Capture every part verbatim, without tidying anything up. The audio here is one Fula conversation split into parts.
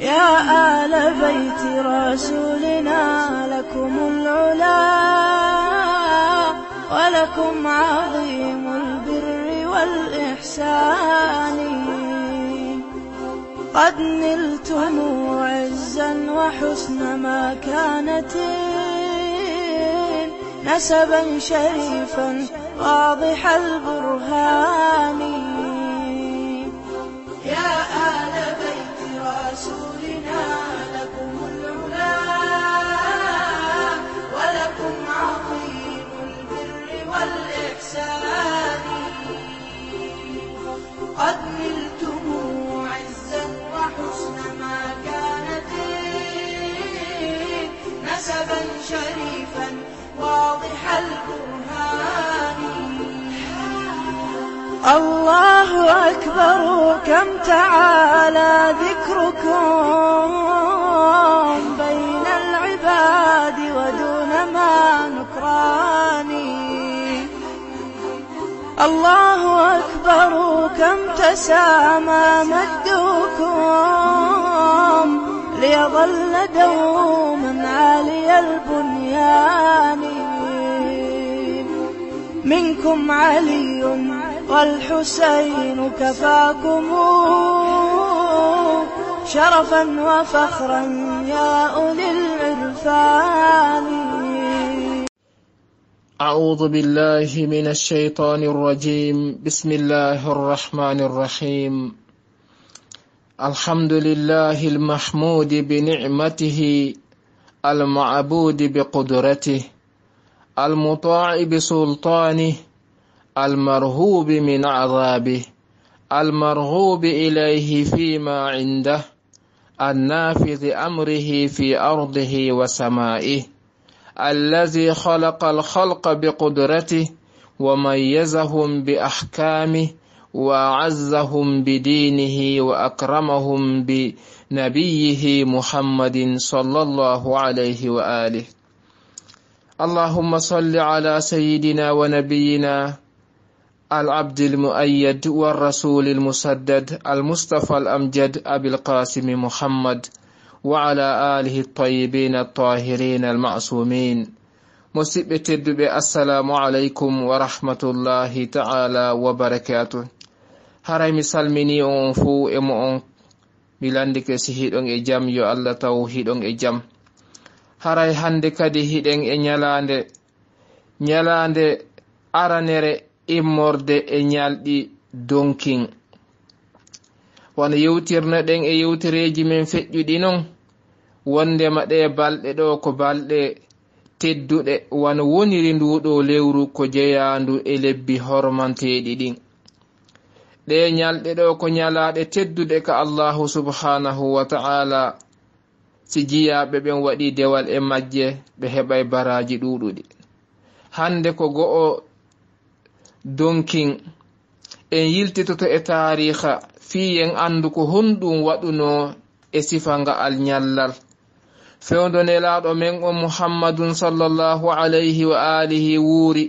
يا آل بيت رسولنا لكم العلا ولكم عظيم البر والإحسان قد نلتم عزا وحسن مكانة نسبا شريفا واضح البرهان يا آل بيت رسولنا لكم العلا ولكم عظيم البر والإحسان قد نلتم عزا وحسن مكانة نسبا شريفا واضح البرهان الله أكبر كم تعالى ذكركم بين العباد ودون ما نكراني الله أكبر كم تسامى مجدكم ليظل دوما عالي البنيان منكم علي والحسين كفاكم شرفا وفخرا يا أولي العرفان أعوذ بالله من الشيطان الرجيم بسم الله الرحمن الرحيم الحمد لله المحمود بنعمته المعبود بقدرته المطاع بسلطانه المرهوب من عذابه المرغوب إليه فيما عنده النافذ أمره في أرضه وسمائه الذي خلق الخلق بقدرته وميزهم بأحكامه وأعزهم بدينه وأكرمهم بنبيه محمد صلى الله عليه وآله اللهم صل على سيدنا ونبينا العبد المؤيد والرسول المسدد المصطفى الأمجد أبي القاسم محمد وعلى آله الطيبين الطاهرين المعصومين مسبتد السلام عليكم ورحمة الله تعالى وبركاته هراي مسلمني أنفو إمو milandike si hiɗon e jam yo Allah taw hiɗon e jam haray hande kadi hiɗen e nyalande nyalande aranere immorde e nyalɗi donkin wana yewtirno ɗen e yewtereji men feƴƴuɗi non wonde maɗe balɗe ɗo ko balɗe tedduɗe wana woniri nduɗo lewru ko jeyandu e lebbi hormanteɗi ɗin ɗe nyalɗe ɗo ko nyalaɗe tedduɗe ka Allahu subhanahu wa ta'ala si jiyaɓe ɓen waɗi dewal e majje ɓe heɓay baraji ɗuɗuɗi hande ko go'o donkin en yiltitoto e tariha fiyen andu ko honɗum waɗuno e sifanga al nyallal fewdonelaɗo men o Muhammadun sallallahu alayhi wa alihi wuuri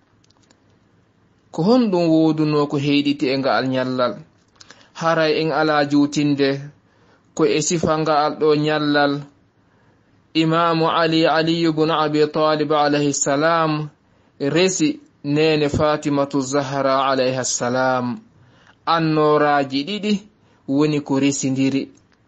ko honɗum woduno ko heyditi e ngal nyallal haray en ala jutinde ko e sifanga al ɗo nyallal imamu ali ali ibn abi talib alayhi salam resi nene fatimatu zahra alayha salam annoraji ɗiɗi woni ko resindiri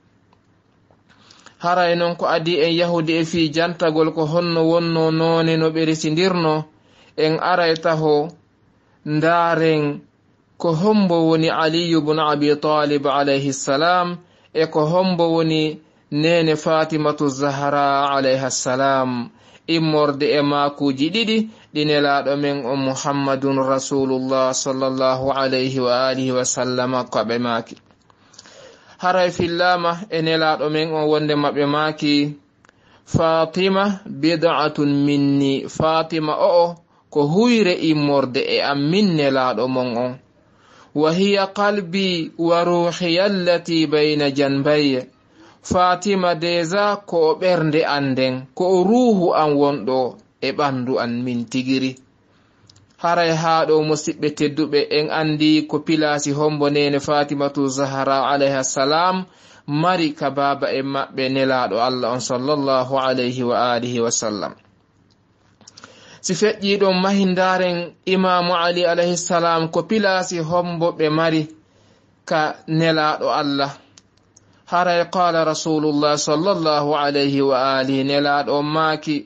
haray non ko adi en yahudi e fi jantagol ko honno wonno none no ɓe resindirno en aray taho ndaren ko hombo woni ali ibn abi talib alayhi salam e ko hombo woni nene fatimatu zahra alayha salam immorde e makuji ɗiɗi ɗinelaɗo men o muhammadun rasulullah sallallahu alayhi wa alihi wa sallama koɓe maki haray fillama e nelaɗo men o wonde maɓe maki fatima bid'atun minni fatima o o ko huyre immorde e am min nelaɗo mon on wa hiya qalbi wa ruhi allati bayna janbayya fatima deja ko o ɓernde anden ko o ruhu an wonɗo e ɓandu an min tigiri haray haɗo musidɓe tedduɓe en andi ko pilasi hombo nene Fatimatu Zahra alayha salam mari ka baba en maɓɓe nelaɗo Allah on sallallahu alayhi wa alihi wa sallam. si feƴƴiɗon mahindaren imamu Ali alayhi salam ko pilasi hombo ɓe mari ka nelaɗo Allah. haray qala rasulullah sallallahu alayhi wa alihi nelaɗo maki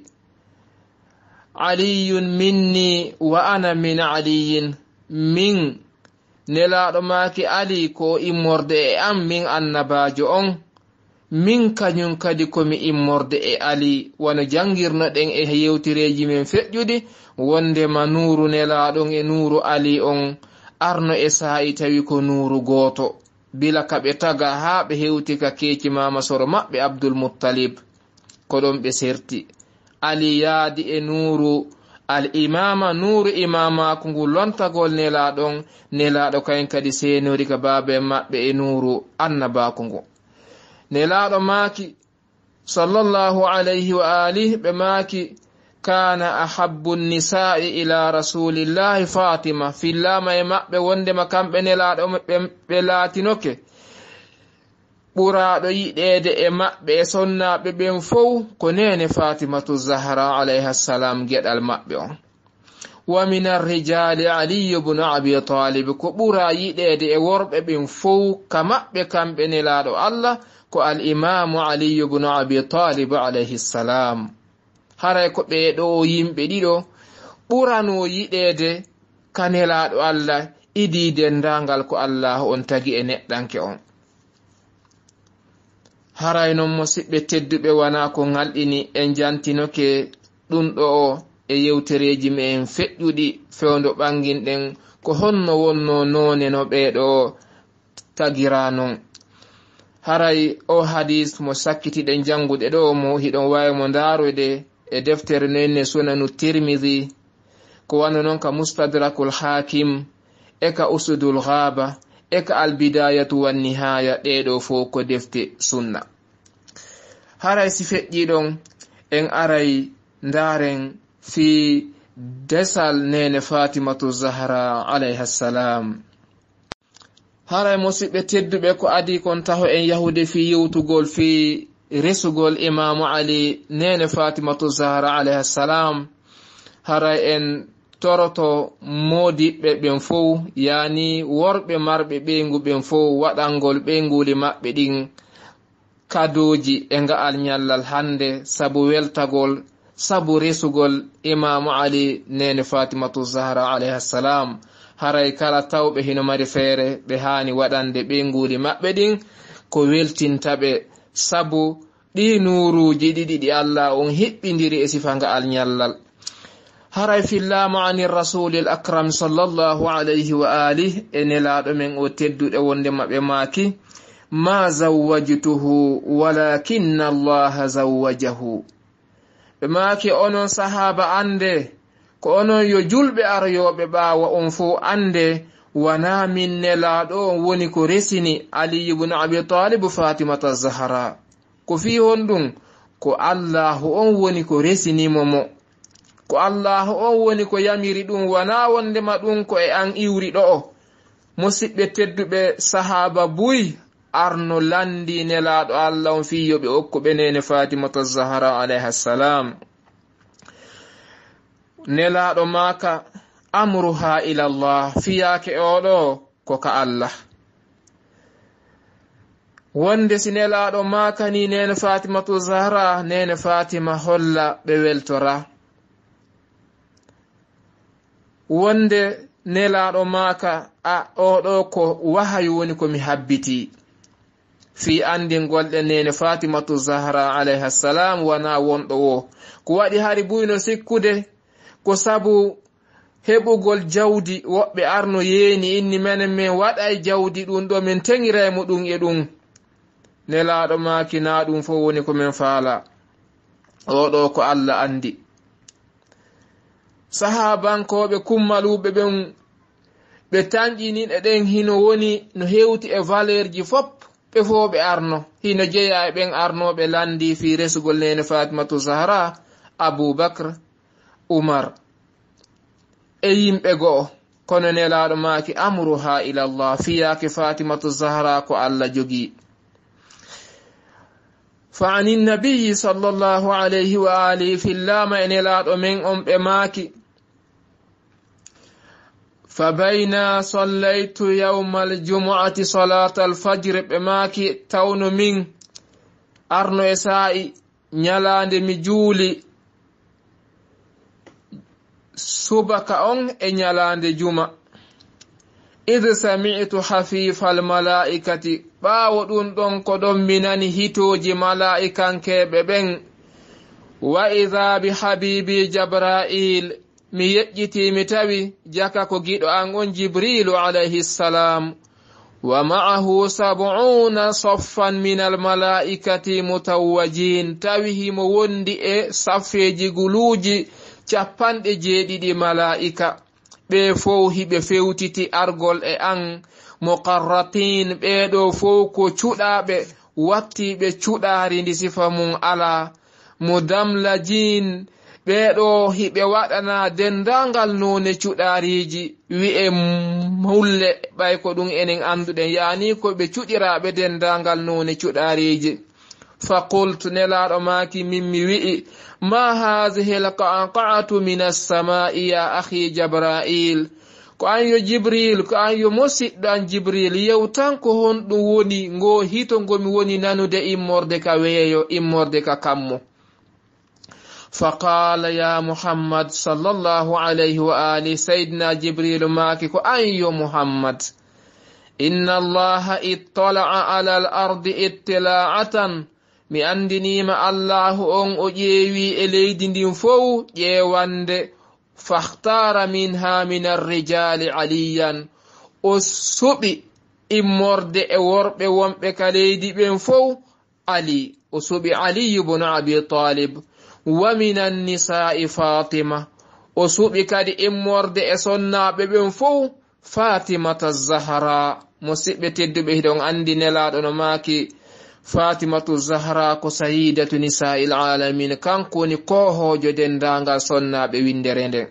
aliyun minni wa ana min aliyin, min nelaɗo maki Ali ko immorde e am min annabajo on, min kañum kadi komi immorde e Ali. wano jangirno ɗen e yewtireji men feƴƴude wondema nuru nelaɗon e nuru Ali on arno e sa'i tawi ko nuru goto, bila kaɓe taga ha ɓe hewti ka keeci mama soro maɓɓe Abdul Muttalib ko ɗon ɓe serti. Ali yaadi e nuru al imama, nuru imama ko ngu lontagol nelaɗon, nelaɗo kayen kadi senori ka babe maɓɓe e nuru annabako ngu. nelaɗo maki sallallahu alayhi wa alihi ɓe maki kana ahabbu nisa'i ila rasulillahi Fatima, fillama e maɓɓe wondema kamɓe nelaɗo ɓe latinoke ɓuraɗo yiɗede e maɓɓe e sonnaɓe ɓen fow ko nene Fatimatu Zahra alayha salam geɗal maɓɓe on. wa min arrijali Ali ibn Abi Talib, ko ɓura yiɗede e worɓe ɓen fow ka maɓɓe kamɓe nelaɗo Allah ko al imamu Ali ibn Abi Talib alayhi salam. haray ko ɓeɗo yimɓe ɗiɗo ɓurano yiɗede ka nelaɗo Allah idi dendangal ko Allah on tagi e neɗɗanke on. haray non musidɓe tedduɓe wana ko ngalɗini en jantinoke ɗum ɗo o e yewtereji men feƴƴuɗi fewndo ɓanginɗen ko honno wonno none no ɓeɗo tagira non. haray o hadis mo sakkitiɗen janguɗe ɗo mo hiɗon wawi mo ndaroyde e deftere nenne sunanu Tirmidhi, ko wano noon ka Mustadrakul Hakim e ka Usudul Ghaba e ka Albidayatu wan Nihaya, ɗeɗo fo ko defte sunna. haray si feƴƴiɗon en aray ndaren fi desal nene Fatimatu Zahra alayha salam. haray musidɓe tedduɓe ko adi kon taho en yahude fi yewtugol fi resugol imamu Ali nene Fatimatu Zahra alayha salam. haray en toroto modiɓɓe ɓen fow, yani worɓe marɓe ɓeygu ɓen fow waɗangol ɓeyguli maɓɓe ɗin kadoji e nga'al nyallal hande sabu weltagol, sabu resugol imamu Ali nene Fatimatu Zahra alayha salam. haray kala tawɓe hino mari feere ɓe hani waɗande ɓeyguli maɓɓe ɗin ko weltintaɓe, sabu ɗi nuruji ɗiɗi ɗi Allah on hiɓɓidiri e sifa nga'al nyallal. haray fillama ani rasulil akram sallallahu alayhi wa alihi e nelaɗo men o tedduɗe wonde maɓe maki ma zawwajtuhu walakinna Allah zawwajahu. ɓe maki onon sahaba ande ko onon yo julɓe aryoɓe ɓawa on fo ande wana min nelaɗo on woni ko resini Ali ibn Abi Talib Fatimata Zahra, ko fi hon ɗum ko Allahu on woni ko resinimo mo, ko Allahu on woni ko yamiri ɗum, wana wondema ɗum ko e an iwri ɗo o. musidɓe tedduɓe sahaba buy arno landi nelaɗo Allah on fiyoɓe okkuɓe nene Fatimata Zahra alayha salam. nelaɗo maka amruha ila Allah, fiyake oɗo ko ka Allah. wonde si nelaɗo maka ni nene Fatimatu Zahra, nene Fatima holla ɓe weltora. wonde nelaɗo maka a oɗo ko wahayu woni komi habbiti, fi andingolɗe nene Fatimatu Zahra alayha salam wana wonɗo wo. ko waɗi hari buyno sikkude ko sabu heɓugol jawdi, woɓɓe arno yeeni inni menen min waɗay jawdi ɗum ɗo min teŋiraymo ɗum e ɗum. nelaɗo maki na ɗum fo woni komin faala, oɗo ko Allah andi. sahabankoɓe kummaluɓe ɓen ɓe tanƴiniɗe ɗen hino woni no hewti e valeur ji fop ɓe fo ɓe arno, hino jeeya e ɓen arnoɓe landi fi resugol nene Fatimatu Zahra, Abubakr, Umar e yimɓe go'o kono nelaɗo maaki amruha ila Allah fiyaki Fatimatu Zahra ko Allah jogi. fa ani nabiyi sallallahu alayhi wa alihi fillama e nelaɗo men on ɓe maaki fa bayna sallaytu yawma aljumu'ati salata alfajr ɓe maaki tawno min arno e sa'i nyalande mi juuli subaka on e nyalande juma idh sami'tu hafifa almalaikati ɓaawo ɗum ɗon ko ɗon mi nani hitoji malaikankeɓe ɓen wa idha bi habibi jabra'il mi yejjiti mi tawi jaka ko giɗo an on jibrilu alayhi salam wa ma'ahu sab'una saffan min almalaikati mutawwajin tawi himo wondi e saffeji guluji capanɗe jeeɗiɗi malaika ɓe fof hiɓe fewtiti argol e an muqarratin ɓeɗo fof ko cuɗaɓe wattiɓe cuɗari ndi sifa mum ala mudamlajin ɓeɗo hiɓe waɗana dendangal none cuɗariji wi'e mulle ɓay ko ɗum enen anduɗen yani ko ɓe cuɗiraɓe dendangal none cuɗariji. faqultu nelaɗo maaki min mi wi'i ma hadhihi alqa'qa'atu min as-sama'i ya akhi Jibril ko an yo Jibril ko an yo musidɗo an Jibril yewtan ko honɗum woni ngo hito ngomi woni nanude immorde ka weeyo immorde ka kammo. faqala ya Muhammad sallallahu alayhi wa alihi sayyidina Jibril maaki ko an yo Muhammad inna allaha ittala'a ala al-ardi ittila'atan mi andinima allahu on o ƴeewi e leydi ndin fof ƴeewande fahtara minha min arrijali aliyan o suɓi immorde e worɓe wonɓe ka leydi ɓen fof ali o suɓi aliyu bnu abi talib wa min annisa'i fatima o suɓi kadi immorde e sonnaɓe ɓen fof Fatimata Zahra musidɓe tedduɓe hiɗon andi nelaɗo no maaki Fatimatu Zahra ko sayyidatu nisa'il alamin kanko woni kohojo dendangal sonnaɓe windere nden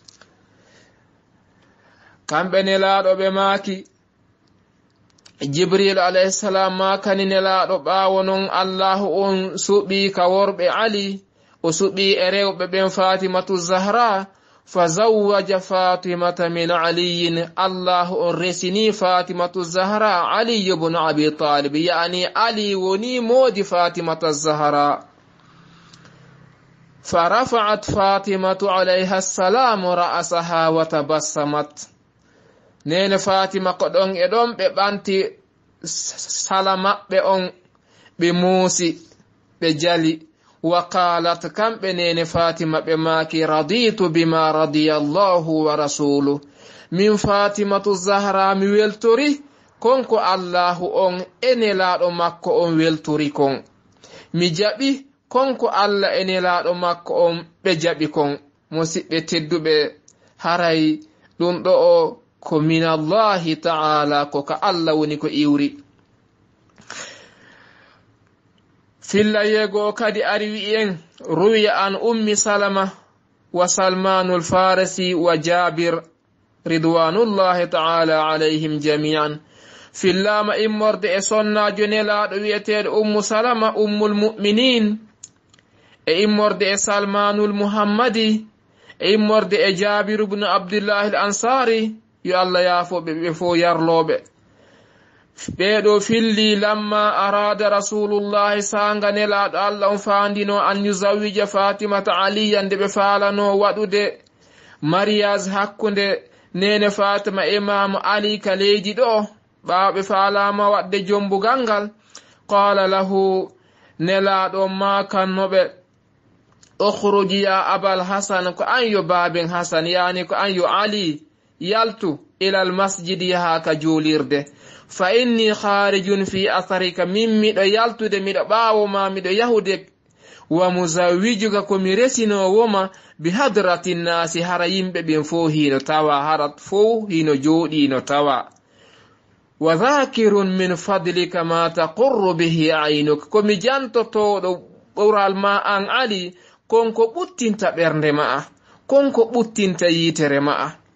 kamɓe nelaɗo ɓe maaki Jibril alayhi salam makani nelaɗo ɓaawo non Allahu on suɓi ka worɓe Ali o suɓi e rewɓe ɓen Fatimatu Zahra فزوج فاطمة من علي الله الرسني فاطمة الزهراء علي بن أبي طالب يعني علي وني مود فاطمة الزهراء فرفعت فاطمة عليها السلام رأسها وتبسمت نين فاطمة قدون إدوم ببانتي سلامة بأون بموسي بجالي وقالت كم بنين فاطمة بماكي رضيت بما رضي الله ورسوله من فاطمة الزهراء ميولتوري كونكو الله أون إني لا مكو أون ويلتوري كون مجابي كونكو الله إني لا مكو أون بجابي كون مسيب تدو بحراي لندو كو من الله تعالى كوكا الله ونكو إيوري filla yego kadi ari wi'en ruwiya an ummi salama wa salmanul farisi wa jabir ridwanullahi ta'ala alayhim jami'an fillama immorde e sonnajo nelaɗo wi'eteɗo ummu salama ummul mu'minin e immorde e salmanul muhammadi e immorde e jabir ibn abdullahi al ansari yo allah yaafoɓe ɓe fo yarloɓe ɓeɗo filli lamma arada rasulullahi sanga nelaɗo allah on fandino an yuzawija fatimata aliya nde ɓe falano waɗude mariage hakkude nene fatima imam ali ka leydi ɗo ɓawo ɓe falama wadde jombugal ngal qala lahu nelaɗo ma kannoɓe ukhruji ya abal hasan ko an yo baben hasan yani ko an yo ali yaltu ila al masjidi yaha ka julirde fa inni kharijun fi atharika min miɗo yaltude miɗo ɓaawo ma miɗo yahude wa muzawijuka ko mi resinowoma bi hadrati nnasi hara yimɓe ɓen fo hino tawa hara fo hino jooɗino tawa wa dhakirun min fadlika ma taqurru bihi aynuk komi jantotoɗo ɓural ma an ali konko ɓuttinta ɓernde ma'a konko ɓuttinta yitere ma'a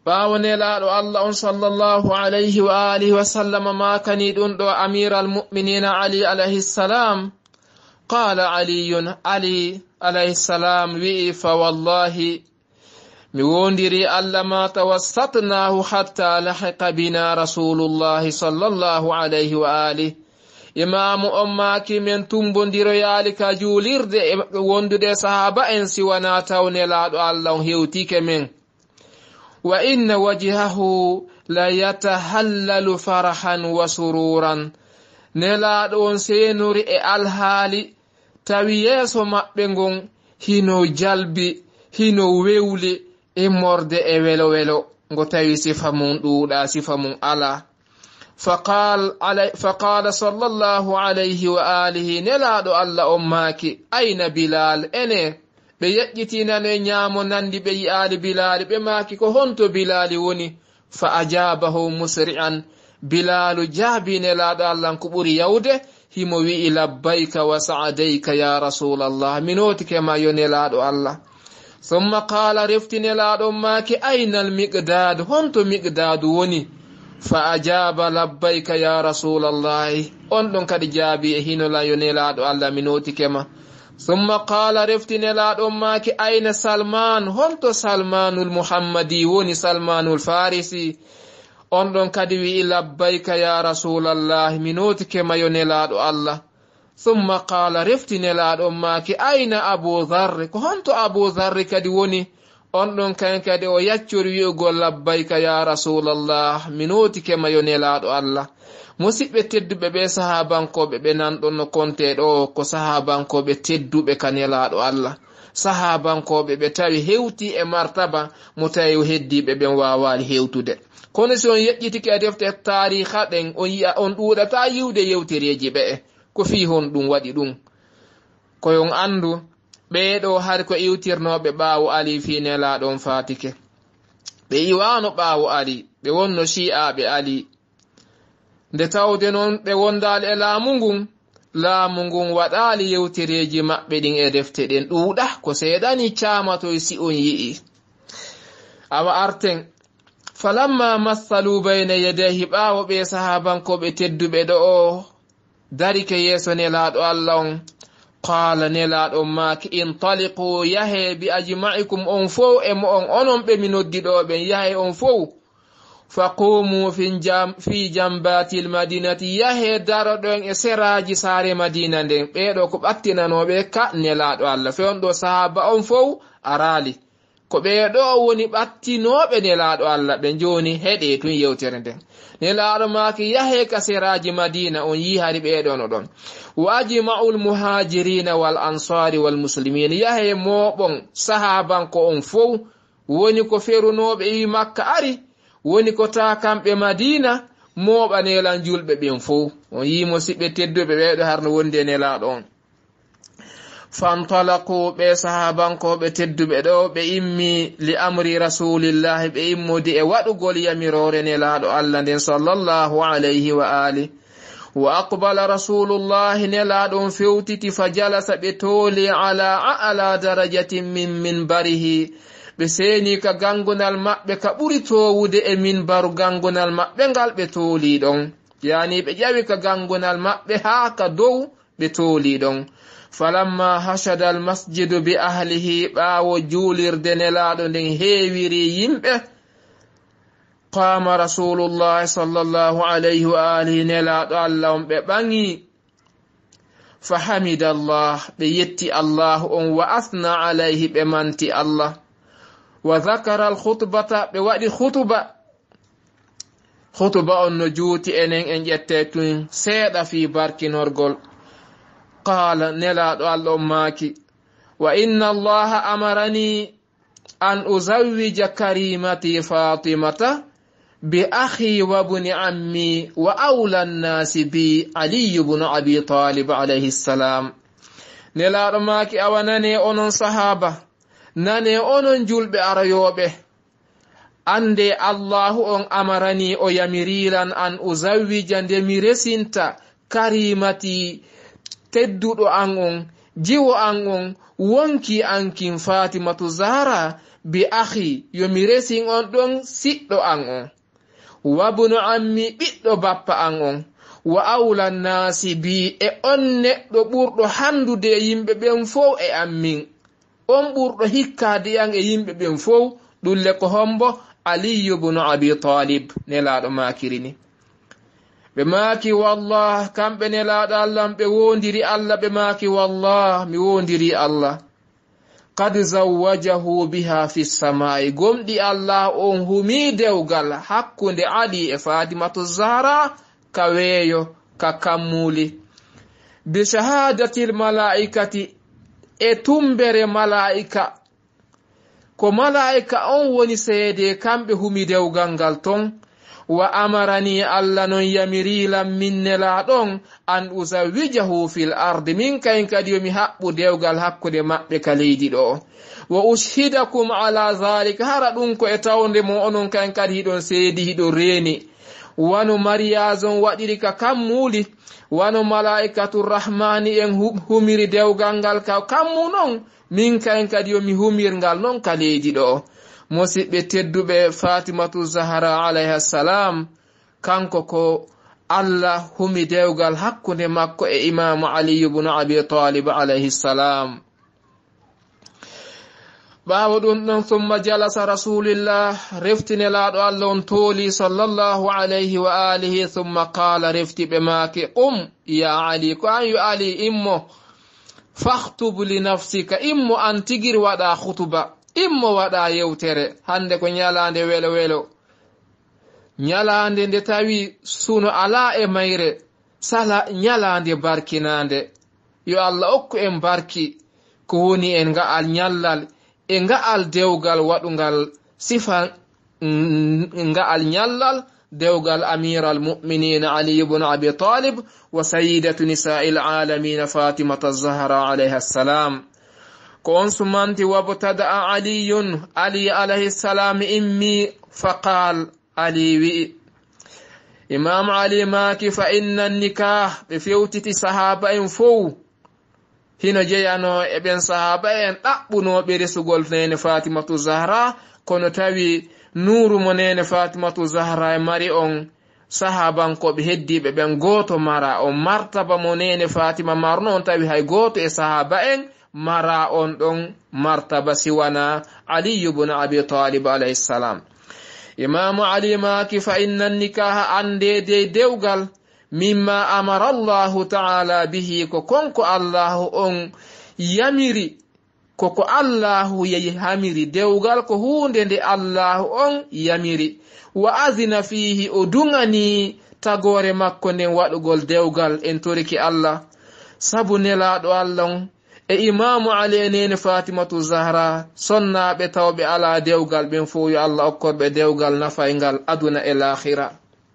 ɓawo nelaɗo Allah on sallallahu alayhi wa alihi wa sallam makani ɗum ɗo amira almu'minina ali alayhi salam. qala aliyun ali alayhi salam wi'i fa wallahi mi wondiri Allah ma tawassatnahu hatta lahiqa bina rasulullahi sallallahu alayhi wa alihi. imamu on maki men tumbodiro yaali ka juulirde e wondude sahaba en siwana taw nelaɗo Allah on hewtike men. wa inna wajhahu la yatahallalu farahan wa sururan. nelaɗo on senuri e alhaali tawi yeeso maɓɓe ngon hino jalbi hino wewli e morde e welo welo ngo tawi sifa mum ɗuuɗa sifa mum ala. فقال علي فقال صلى الله عليه وآله نلادو الله أماكي أين بلال إني بيجتينا نيامو نندي بيال بلال بماكي كهونتو بلال وني فأجابه مسرعا بلال جابي نلادو الله كبوري يوده هيموي لبيك وسعديك يا رسول الله منوتك ما ينلادو الله. ثم قال رفت نلادو أماكي أين المقداد هونتو مقداد وني فأجاب لبيك يا رسول الله أنتم قد جابي هنا لا ينلاد الله منوتي كما. ثم قال رفتني لاد أمك أين سلمان هنت سلمان المحمدي وني سلمان الفارسي أنتم قد لبيك يا رسول الله منوتي كما ينلاد الله. ثم قال رفتني لاد أمك أين أبو ذر هنت أبو ذر قد وني on ɗon kan kadi o yaccori wi'ugo labbayka ya rasulallah minotike ma yonelaɗo Allah. musidɓe tedduɓe ɓe sahabankoɓe ɓe nanɗon no konte ɗo ko sahabankoɓe tedduɓe ka nelaɗo Allah, sahabankoɓe ɓe tawi hewti e martaba mo tawi heddiɓe ɓen wawali hewtude. kono si on yeƴƴitiki e defte tariha ɗen on yi'a on ɗuuɗata yiwde yewtereji ɓe e ko fi hon ɗum waɗi ɗum koyon andu ɓeeɗo har ko iwtirnoɓe ɓaawo ali fi nelaɗon fatike. ɓe iwano ɓaawo ali ɓe wonno shi'aɓe ali nde tawde noon ɓe wondali e laamu ngun laamu ngun waɗali yewtereji maɓɓe ɗin e defte ɗen ɗuuɗa ko seeɗani camatoy si on yi'i. awa arten falamma massalu bayna yadayhi ɓaawo ɓe sahabankoɓe tedduɓe ɗo o darike yeeso nelaɗo Allah on qala nelaɗo maki intaliqu yahe bi ajma'ikum on fow e mo on onon ɓe mi noddiɗoɓen yahe on fow faqumu fi jambati lmadinati yahe daroɗon e seraji saare madina nden ɓeɗo ko ɓattinanoɓe ka nelaɗo Allah fewn ɗo sahaba on fow arali ko ɓeɗo woni ɓattinoɓe nelaɗo Allah ɓe joni heɗe tun yewtere nden. nelaɗo maki yahe ka seraji madina on yi hari ɓeɗono ɗon wajma'u lmuhajirina wal ansari wal muslimin yahe moɓon sahabanko on fow woni ko ferunoɓe wi makka ari woni ko ta kamɓe madina moɓa nelan julɓe ɓen fow on yimo siɓɓe tedduɓe ɓeɗo harno wonde nelaɗo on. fantalaku ɓe sahabankoɓe tedduɓe ɗo ɓe immi li amri rasulillahi ɓe immodi e waɗugol yamirore nelaɗo Allah nden sallallahu alayhi wa ali. wa aqbala rasulullahi nelaɗon fewtiti fa jalasa ɓe tooli ala a'la darajatin min minbarihi ɓe seeni ka gangunal maɓɓe ka ɓuri towude e minbaru gangunal maɓɓe ngal ɓe tooli ɗon, yani ɓe ƴawi ka gangunal maɓɓe haa ka dow ɓe tooli ɗon. falamma hashada almasjidu bi ahlihi ɓaawo juulirde nelaɗo nden heewiri yimɓe qama rasulullahi sallallahu alayhi wa alihi nelaɗo Allah on ɓe ɓangi fa hamida Allah ɓe yetti Allah on wa asna alayhi ɓe manti Allah wa dhakara alkhutbata ɓe waɗi khutuba khutuba on no juuti enen en ƴette tun seeɗa fi barkinorgol. qala nelaɗo Allah on maaki wa inna allaha amarani an uzawwija karimati fatimata bi akhi wa bni ammi wa awla nnasi bi ali ibn abi talib alayhi salam. nelaɗo maaki awa nane onon sahaba, nane onon julɓe arayoɓe, ande allahu on amarani o yamiriran an uzawwija nde mi resinta karimati tedduɗo an on jiwo an on wonki ankin fatimatu zahra bi akhi yomi resin on ɗon siɗɗo an on wabnu ammi ɓiɗɗo bappa an on wa awla nnasi bi e on neɗɗo ɓurɗo handude e yimɓe ɓen fof e ammin on ɓurɗo hikkade an e yimɓe ɓen fof ɗulle ko hombo aliyu bnu abi talib nelaɗo makirini ɓe maaki wallah kamɓe nelaɗo allah ɓe wondiri allah ɓe maaki wallah mi wondiri allah kad zawwajahu biha fi samai gomɗi allah on humi dewgal hakkunde ali e fatimatu zahra ka weeyo ka kammuli bi shahadatil malaikati e tumbere malaika ko malaika on woni seede kamɓe humi dewgal ngal ton wa amarani allah non yamirilam min nelaɗon an uzawijahu fil ardi min kayen kadi yomi haɓɓu dewgal hakkude maɓɓe ka leydi ɗo wa ushidakum ala dhalika hara ɗum ko e tawde mo onon kayen kadi hiɗon seedi hiɗon reeni wano mariage on waɗiri ka kammuli wano malaikatu rahmani en humiri dewgal ngal ka kammu non min kayen kadi yomi humirngal non ka leydi ɗo musidɓe tedduɓe fatimatu zahra alayha salam kanko ko allah humi dewgal hakkunde makko e imamu aliyu bnu abi talib alayhi salam ɓawo ɗum ɗon summa jalasa rasulillah reftinelaɗo allah on tooli sallllahu alayhi wa alihi summa qala reftiɓe maake qum ya ali ko an yo ali immo fahtub li nafsika immo an tigir waɗa hutuba immo waɗa yewtere hande ko ñalande welo welo ñalande nde tawi suno ala e mayre sala ñalande barkinande yo allah okku en barki ko woni en nga'al ñallal e nga'al dewgal waɗugal sifa nga'al ñallal dewgal amiral mu'minin ali ibn abi talib wa sayyidatu nisa'il alamin fatimata zahra alayha salam ko on sumanti wabtada aliyun ali alayhi salam immi faqal ali wi imam ali maki fa inna nikah be fewtiti sahaba en fow hino jeyano e ben sahaba en ɗaɓɓunoɓe resugol nene fatimatu zahra kono tawi nuru mo nene fatimatu zahra e mari on sahabankoɓe heddiɓe ɓen goto mara on martaba mo nene fatima marno on tawi hay goto e sahaba en mara on ɗon martaba siwana aliyu bnu abi talib alayhi salam imamu ali maki fa inna nikaha ande de dewgal mimma amara allahu taala bihi ko konko allahu on yamiri koko allahu yahamiri dewgal ko hunde nde allahu on yamiri wa azina fihi o dungani tagore makko nden waɗugol dewgal en toriki allah sabu nelaɗo allah e imamu ali enene fatimatu zahra sonnaɓe tawɓe ala dewgal ɓen fo yo allah okkorɓe dewgal nafaygal aduna e l'akhira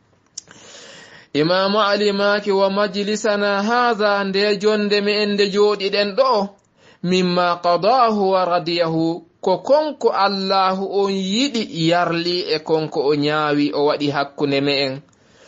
imamu ali maki wa majlisana hadha nde jonde me en nde jooɗiɗen ɗo mimma qadahu wa radiyahu ko konko allahu on yiɗi yarli e konko o ñaawi o waɗi hakkunde me en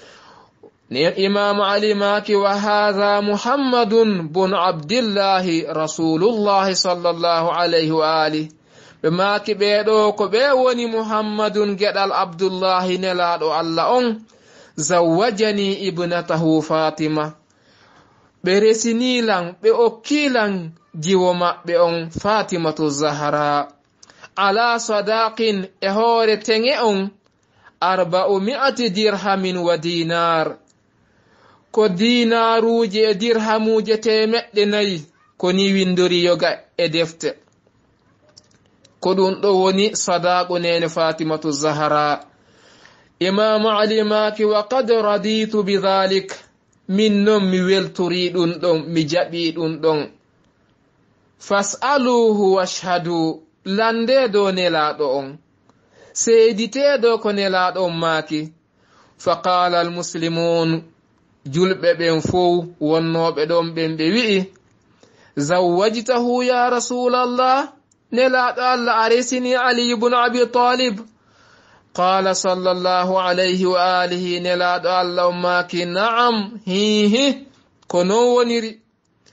imamu ali maki wa hadha muhammadun bun abdillahi rasulullahi sallallahu alayhi wa alihi ɓe maki ɓeɗo ko ɓe woni muhammadun geɗal abdoullahi nelaɗo allah on zawwajani ibnatahu fatima ɓe resinilan ɓe okkilan jiwo maɓɓe on fatimatu zahra ala sadaqin e hoore teŋe on arba'u mi'ati dirhamin wa dinar ko dinaruji e dirhamuje temeɗɗe nayi ko ni windori yoga e defte ko ɗum ɗo woni sadaqu nene fatimatu zahra imamu ali maki wa qad raditu bidhalik min non mi weltori ɗum ɗon mi jaɓi ɗum ɗon fas'aluhu washhadu lande do nelaɗo on seediteɗo ko nelaɗo on maki faqala almuslimun julɓe ɓen fof wonnoɓe ɗon ɓen ɓe wi'i zawwajtahu ya rasulallah nelaɗo allah a resini ali ibn abi talib qala sallallahu alayhi wa alihi nelaɗo allah on maki na'am hihi ko non woniri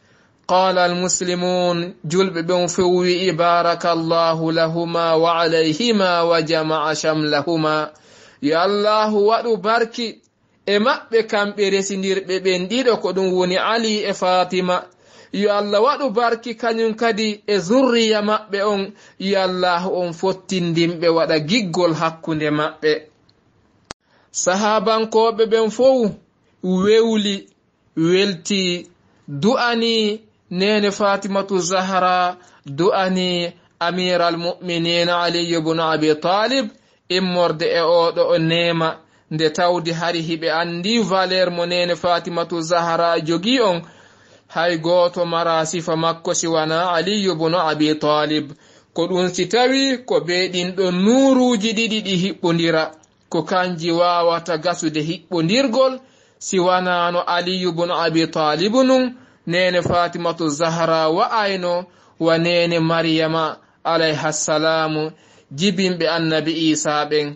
قال المسلمون جلب بن فوي بارك الله لهما وعليهما وجمع شملهما يا الله وادو باركي e maɓɓe kamɓe resindirɓe ɓen ɗiɗo ko ɗum woni ali e fatima yo allah waɗu barki kañum kadi e zurriya maɓɓe on yo allah on fottindimɓe waɗa giggol hakkunde maɓɓe. sahabankoɓe ɓen fof wewli welti du'ani nene fatimatu zahra du'ani amiral mu'minin ali ibn abi talib immorde e oɗo o nema nde tawdi hari hiɓe andi valeur mo nene fatimatu zahra jogi on hay goto mara sifa makko siwana ali ibn abi talib ko ɗum si tawi ko beɗinɗo nuruji ɗiɗi ɗi hiɓɓodira ko kanji wawata gasude hiɓɓodirgol siwanano ali ibn abi talib nun nene fatimatu zahra wa'ayno wa nene maryama alayha salamu jibinɓe annabi isa ɓen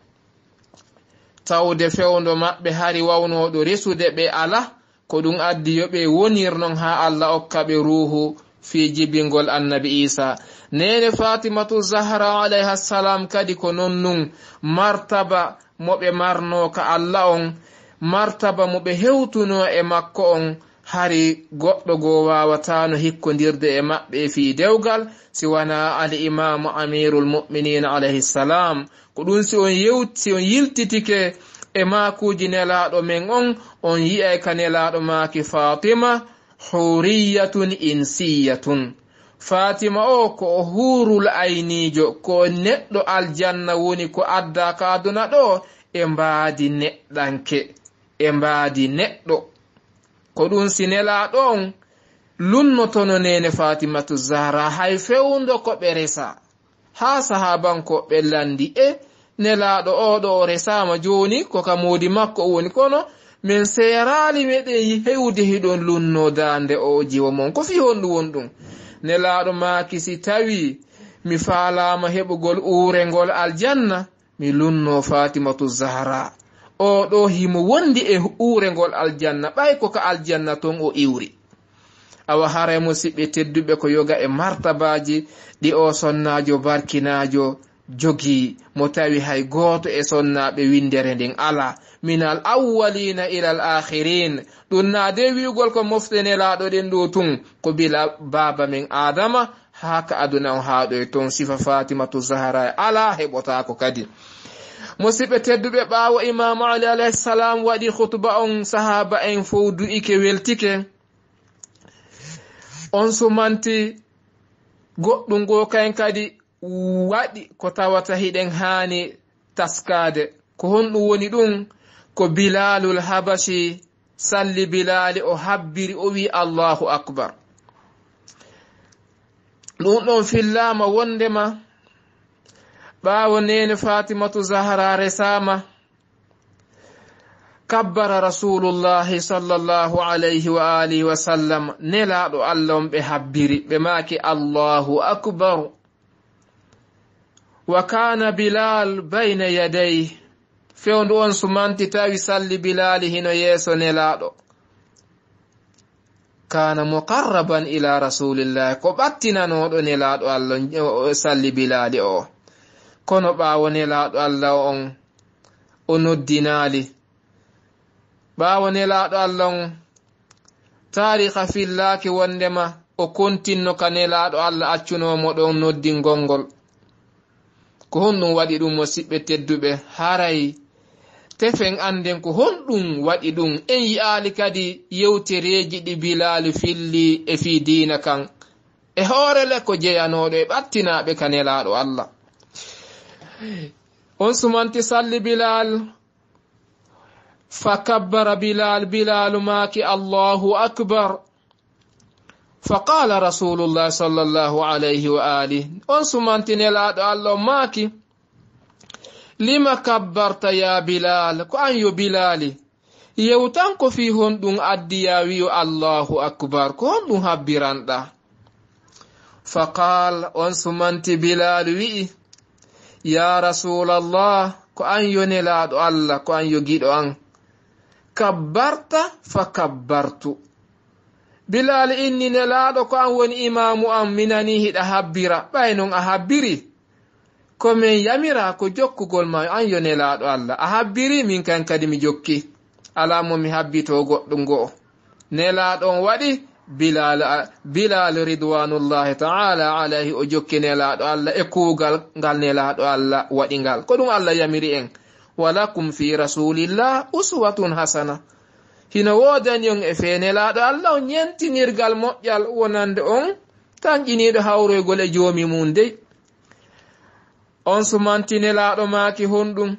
tawde fewndo maɓɓe hari wawnoɗo resude ɓe ala ko ɗum addi yoɓe wonir non ha allah okka ɓe ruhu fi jibingol annabi isa. nene fatimatu zahra alayha salam kadi ko non nun martaba moɓe marno ka allah on martaba moɓe hewtuno e makko on hari goɗɗo go wawatano hikkodirde e maɓɓe fi dewgal siwana al imam amirul mu'minin alayhi salam ko ɗum si on yewti on yiltitike e makuji nelaɗo men on on yi'ay ka nelaɗo maki fatima huriyatun insiyatun. fatima o ko hurul aynijo ko neɗɗo aljanna woni ko adda ka aduna ɗo e mbaadi neɗɗanke e mbaadi neɗɗo ko ɗum si nelaɗo on lunnotono nene fatimatu zahra hay fewndo ko ɓe resa ha sahabanko ɓe landi e nelaɗo oɗo o resama joni ko ka modi makko woni kono min serali meɗen hewde hiɗon lunno dande o jiwa mon ko fi honɗu won ɗum nelaɗo maki si tawi mi falama heɓugol urengol aljanna mi lunno fatimatu zahra oɗo himo wondi e urengol aljanna ɓay ko ka aljanna ton o iwri. awa haray musidɓe tedduɓe ko yoga e martabaji ɗi o sonnajo barkinajo jogi mo tawi hay goto e sonnaɓe windere nden ala minal awwalina ilal akhirin ɗum na de wiugol ko moftenelaɗo ɗen ɗo tun ko bila baba men adama ha ka aduna on haɗo e ton sifa fatimatu zahra ala heɓotako kadi. musidɓe tedduɓe ɓawo imam ali alayhi salam waɗi khutba on sahaba en fof du'ike weltike on sumanti goɗɗum go kayen kadi waɗi ko tawata hiɗen hani taskade ko honɗum woni ɗum ko bilalul habashi salli bilali o habbiri o wi allahu akbar. ɗum ɗon fillama wondema ɓawo nene fatimatu zahra resama kabbara rasulullahi sallallahu alayhi wa alihi wa sallam nelaɗo allah on ɓe habbiri ɓe maki allahu akbar wa kana bilal bayna yaday fewndu on sumanti tawi salli bilali hino yeeso nelaɗo kana muqarraban ila rasulillahi ko ɓattinanoɗo nelaɗo allah salli bilali o kono ɓawo nelaɗo allah on o noddinali ɓawo nelaɗo allah on tariha fillaki wondema o kontinno ka nelaɗo allah accunomo ɗon noddingol ngol ko honɗum waɗi ɗum musidɓe tedduɓe haray tefen anden ko honɗum waɗi ɗum en yi'ali kadi yewtereji ɗi bilali filli e fi dina kan e hoorele ko jeyanoɗo e ɓattinaɓe ka nelaɗo allah on sumanti salli bilal fakabbara bilal bilal maki allahu akbar faqala rasulullah sallallahu alayhi wa alihi on sumanti nelaɗo allah maki lima kabbarta ya bilal ko an yo bilali yewtan ko fi honɗum addi ya wiyo allahu akbar ko honɗum habbiranɗa faqal on sumanti bilal wi'i ya rasulallah ko an yo nelaɗo allah ko an yo giɗo an kabbarta fa kabbartu bilal inni nelaɗo ko an woni imamu am minani hiɗa habbira ɓay non a habbiri komin yamira ko jokkugol ma an yo nelaɗo Allah a habbiri min kan kadi mi jokki alamo mi habbito goɗɗo ngoo nelaɗo on waɗi bilal bilal ridwanullahi ta'ala alayhi o jokki nelaɗo Allah e kuugal ngal nelaɗo Allah waɗi ngal ko ɗum Allah yamiri en walakum fi rasulillah uswatun hasana hino wodani on e fe nelaɗo Allah o ñentinirgal moƴƴal wonande on tan ƴiniɗo hawroygol e joomi mum dey on sumanti nelaɗo maaki honɗum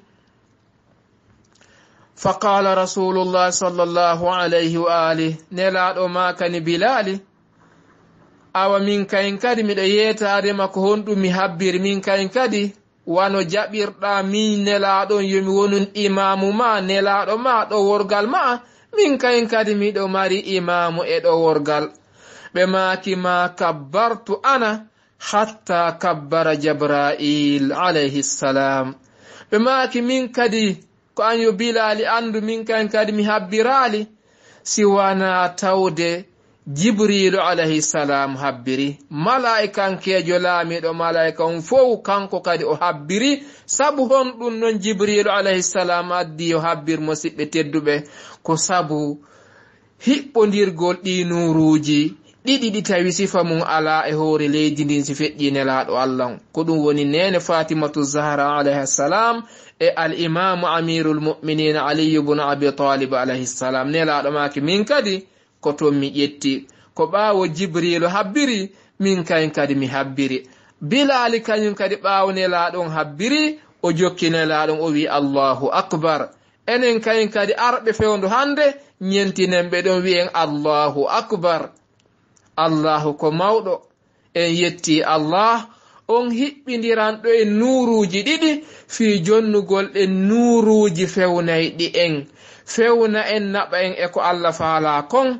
faqala rasulullah sallallahu alayhi wa alihi nelaɗo makani bilali awa min kayin kadi miɗo yeetarema ko honɗum mi habbir min kayin kadi wano jaɓirɗa min nelaɗon yomi wonun imamu ma nelaɗo ma ɗo worgal ma min kayin kadi miɗo mari imamu e ɗo worgal ɓe maki ma kabbartu ana hatta kabbara jabra'il alayhi salam ɓe maki min kadi ko an yo bilali andu min kayin kadi mi habbirali siwana tawde jibrilu alayhi salam habbiri malaikankejo laamiɗo malaika on fof kanko kadi o habbiri sabu honɗum non jibrilu alayhi salam addi yo habbir musidɓe tedduɓe ko sabu hiɓɓodirgol ɗi nuruji ɗiɗi ɗi tawi sifa mum ala e hoore leydi ndin si feƴƴi nelaɗo Allah ko ɗum woni nene Fatimatu Zahra alayhi salam e al imamu amirul mu'minin Ali ibn Abi Talib alayhi salam nelaɗo maki min kadi ko toon mi ƴetti ko ɓaawo jibrilu habbiri min kayen kadi mi habbiri bilali kañum kadi ɓaawo nelaɗon habbiri o jokki nelaɗon o wi Allahu akbar enen kayen kadi arɓe fewndo hande ñentinen ɓe ɗon wi'en Allahu akbar Allahu ko mawɗo en yetti Allah on hiɓɓidiranɗo e nuuruji ɗiɗi fi jonnugol ɗe nuuruji fewnayɗi en fewna en naɓa en e ko Allah faala kon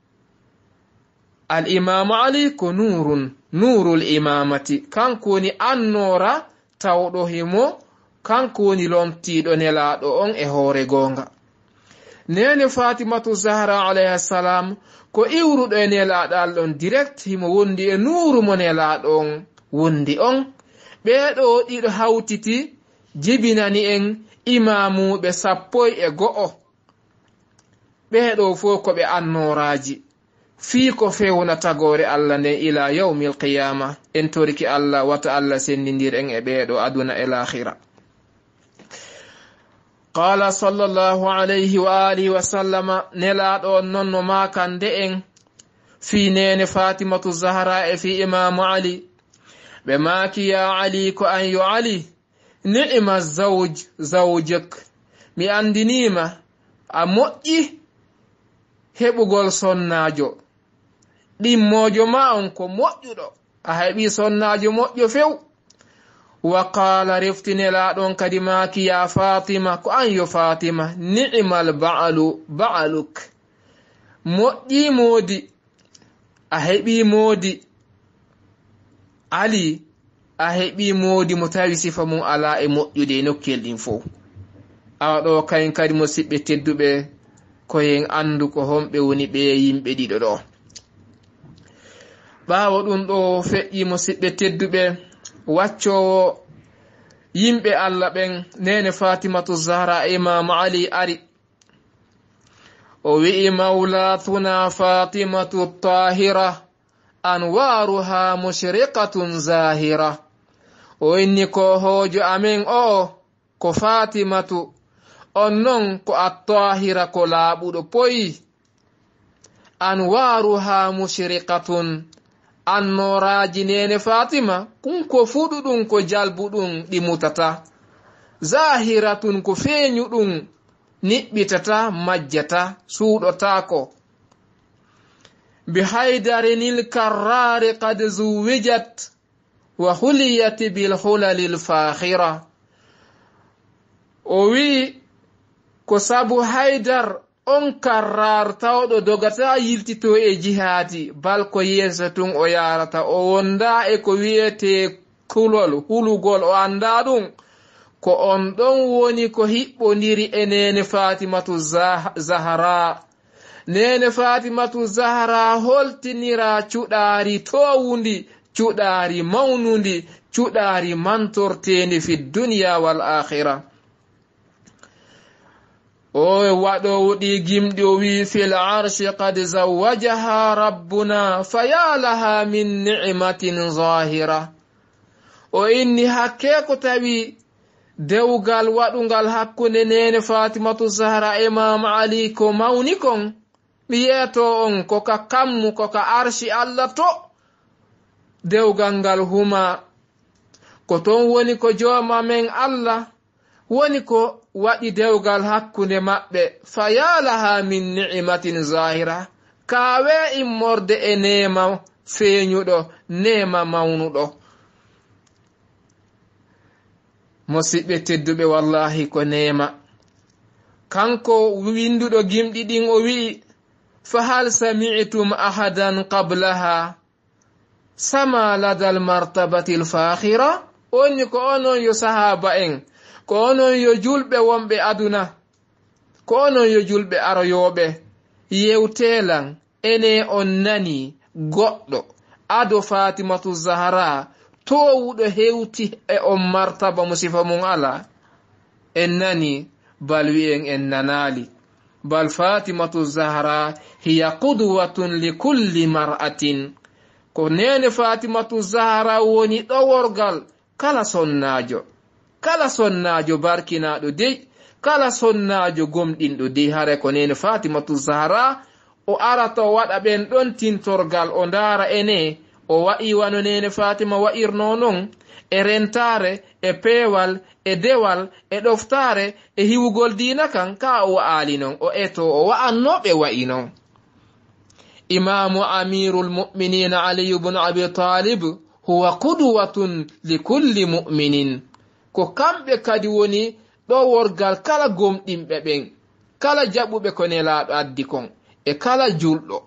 al imamu Ali ko nurun nurul imamati kanko woni annora tawɗo himo kanko woni lomtiɗo nelaɗo on e hoore gonga nene Fatimatu Zahra alayhi salam ko iwruɗo e nelaɗo Allah on direct himo wondi e nuru mo nelaɗo on wondi on ɓeɗo ɗiɗo hawtiti jibinani en imamuɓe sappo e go'o ɓeɗo fof ko ɓe annoraji fii ko fewna tagore Allah nden ila yawmil qiyama en toriki Allah wata Allah sendidir en e ɓeɗo aduna e l'akhira qala sallallahu alayhi wa alihi wa sallama nelaɗo non no makande en fi nene Fatimatu Zahra e fi imamu Ali ɓe maki ya Ali ko an yo Ali ni'ma zawj zawjak mi andinima a moƴƴi heɓugol sonnajo ɗimmojo ma on ko moƴƴuɗo a heɓi sonnajo moƴƴo few wa qala reftinelaɗon kadi maki ya Fatima ko an yo Fatima ni'mal ba'alu ba'aluk moƴƴi moodi a heɓi moodi Ali a heɓi moodi mo tawi sifa mum ala e moƴƴude e nokkel ɗin fof awa ɗo kayen kadi musidɓe tedduɓe koyen andu ko homɓe woni ɓe yimɓe ɗiɗo ɗo ɓaawo ɗum ɗo feƴƴi musidɓe tedduɓe waccowo yimɓe Allah ɓen nene Fatimatu Zahra imamu Ali ari o wi'i mawlatuna Fatimatu tahira anwaruha mushriqatun zahira o inni ko hojo amen o ko Fatimatu on non ko at-tahira ko laaɓuɗo poyi anwaruha mushriqatun annoraji nene Fatima kun ko fuɗuɗum ko jalbuɗum ɗi mutata zahiratun ko feeñuɗum niɓɓitata majjata suuɗotako bi haydarinil karrari qad zuwijat wa huliyat bil hulalil fakhira o wi ko sabu haydar on karrar tawɗo dogata yiltito e jihadi bal ko yeesa tun o yarata o wonda e ko wiyete kulol hulugol o anda ɗum ko on ɗon woni ko hiɓɓodiri enene Fatimatu Zahra nene Fatimatu Zahra holtinira cuɗari towundi cuɗari mawnundi cuɗari mantortendi fi dunya wal akhirah. o waɗowo ɗi gimɗi o wi fil arshi qad zawwajaha rabbuna faya laha min ni'matin zahira. o inni hakke ko tawi dewgal waɗugal hakkunde nene Fatimatu Zahra imam Ali ko mawni kon mi yeeto on koka kammu koka arshi Allah to dewgal ngal huma ko ton woni ko jooma men Allah woni ko waɗi dewgal hakkunde maɓɓe fayalaha min ni'matin zahira kawe immorde e nema feeñuɗo nema mawnuɗo. Musidɓe tedduɓe wallahi ko nema kanko winduɗo gimɗi ɗin o wi'i fahal sami'tum ahadan qablaha sama ladal martabati alfakhira. onni ko onon yo sahaba en ko onon yo julɓe wonɓe aduna ko onon yo julɓe aroyoɓe yewtelan ene on nani goɗɗo ado Fatimatu Zahra towuɗo hewti e on martaba mo sifa mum ala. en nani bal wi'en en nanali bal Fatimatu Zahra hiya qudwatun li kulli mar'atin. ko nene Fatimatu Zahra woni ɗoworgal kala sonnajo kala sonnajo barkinaɗo dey kala sonnajo gomɗinɗo dey. hare ko nene Fatimatu Zahra o arata o waɗa ɓen ɗon tintorgal o ndara ene o wa'i wano nene Fatima wa'irno non e rentare e peewal e dewal e ɗoftare e hiwugol diina kan ka o wa'ali non o eto o wa'annoɓe wa'i non. imamu amirul mu'minin Ali ibn Abi Talib huwa qudwatun li kulli mu'minin. ko kamɓe kadi woni ɗoworgal kala gomɗinɓe ɓen kala jaɓuɓe ko nelaɗo addi kon e kala julɗo.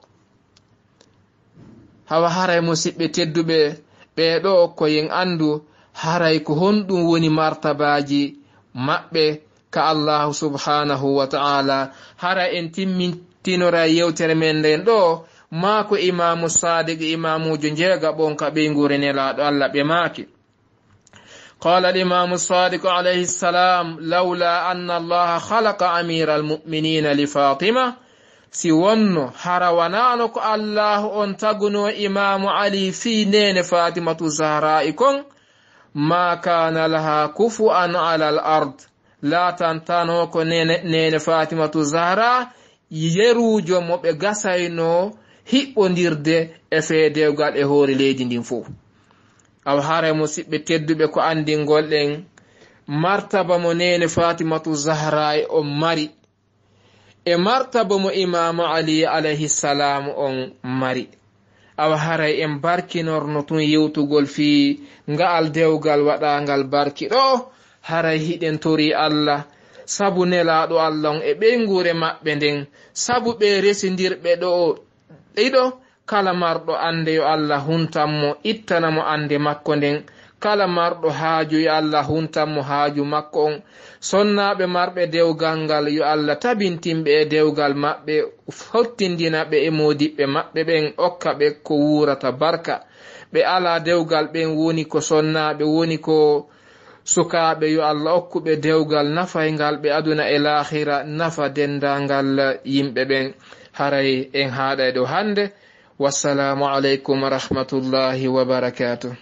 hawa haray musidɓe tedduɓe ɓeɗo ko yen andu haray ko honɗum woni martabaji maɓɓe ka Allahu subhanahu wa ta'ala. haray en timmintinora yewtere men nden ɗo ma ko imamu sadiq imamujo jeega ɓon ka ɓe ngure nelaɗo Allah ɓe maaki. قال الإمام الصادق عليه السلام لولا أن الله خلق أمير المؤمنين لفاطمة سيونو حروانانك الله أنتقنو إمام علي في نين فاطمة الزهراء كون ما كان لها كفوا على الأرض لا تنتانوك نين فاطمة الزهراء يروجو مبغسينو hiɓɓodirde e feedewgal e hoore leydi ndin fof. aw haray musidɓe tedduɓe ko andingol ɗen martaba mo nene Fatimatu Zahra on mari e martaba mo imamu Ali alayhi salam on mari. aw haray en barkinorno tun yewtugol fi ngaal dewgal waɗangal barki ɗo haray hiɗen tori Allah sabu nelaɗo Allah on e ɓeygure maɓɓe nden sabu ɓe resindirɓe ɗo ɗiɗo kala marɗo ande yo Allah huntanmo ittanamo ande makko nden kala marɗo haaju yo Allah huntanmo haaju makko on. sonnaɓe marɓe dewgal ngal yo Allah tabintinɓe e dewgal maɓɓe hottindinaɓe e modiɓɓe maɓɓe ɓen okka ɓe ko wurata barka. ɓe ala dewgal ɓen woni ko sonnaɓe woni ko sukaɓe yo Allah okkuɓe dewgal nafaygal ɓe aduna e lahira nafa dendangal yimɓe ɓen. haray en haɗa e ɗo hande. wassalamu aleykum wa rahmatullahi wa barakatuh.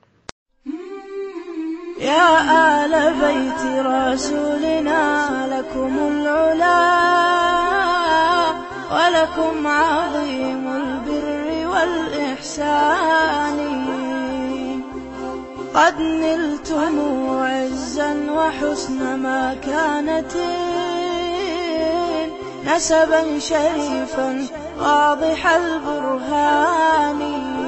يا آل بيت رسولنا لكم العلا ولكم عظيم البر والإحسان قد نلتم عزا وحسن مكانة نسبا شريفا واضح البرهان.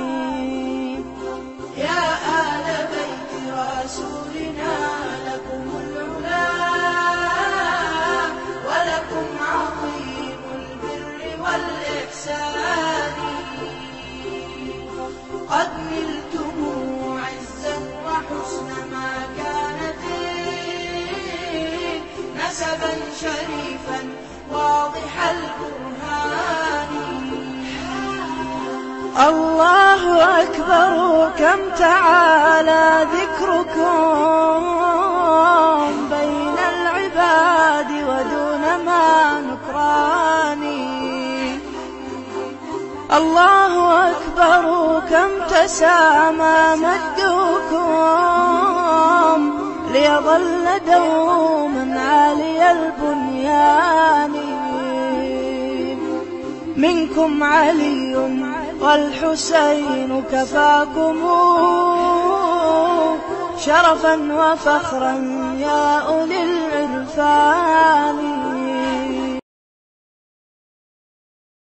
يا آل بيت رسولنا لكم العلا ولكم عظيم البر والإحسان قد نلتم عزا وحسن مكانة نسبا شريفا واضح البرهان. الله أكبر كم تعالى ذكركم بين العباد ودون ما نكراني. الله أكبر كم تسامى مجدكم ليظل دوما عالي البنيان. منكم علي والحسين كفاكم شرفا وفخرا يا أولي العرفان.